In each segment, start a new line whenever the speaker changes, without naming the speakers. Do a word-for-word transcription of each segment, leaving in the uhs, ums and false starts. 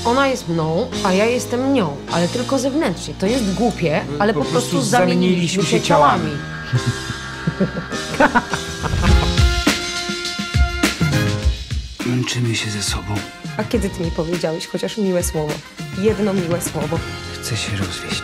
Ona jest mną, a ja jestem nią, ale tylko zewnętrznie. To jest głupie, ale po, po prostu, prostu zamieniliśmy się ciałami.
Męczymy się ze sobą.
A kiedy ty mi powiedziałeś chociaż miłe słowo? Jedno miłe słowo.
Chcę się rozwieść.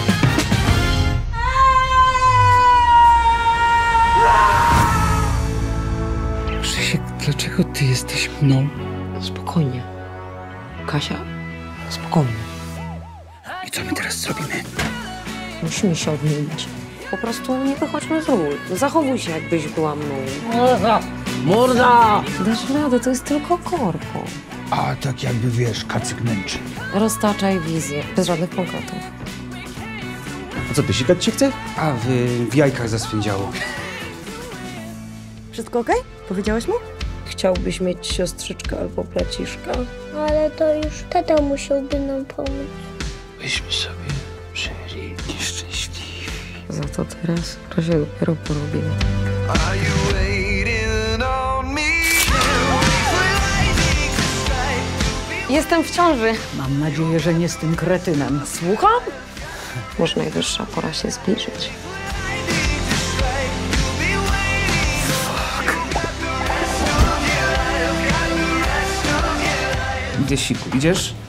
Krzysiek, dlaczego ty jesteś mną?
Spokojnie. Kasia, spokojnie.
I co my teraz zrobimy?
Musimy się odmienić. Po prostu nie wychodźmy z ról. Zachowuj się, jakbyś była mną.
Morda! Morda!
Dasz radę, to jest tylko korpo.
A tak jakby, wiesz, kacyk męczy.
Roztaczaj wizję, bez żadnych konkretów.
A co, ty sikać się chce?
A w, w jajkach zaswędziało.
Wszystko okej? Powiedziałeś mu? Chciałbyś mieć siostrzyczkę albo braciszka?
Ale to już tata musiałby nam pomóc.
Byśmy sobie żyli nieszczęśliwi.
Za to teraz to się dopiero porobiło. Jestem w ciąży.
Mam nadzieję, że nie z tym kretynem.
Słucham? Może najwyższa pora się zbliżyć.
Idę siku, idziesz?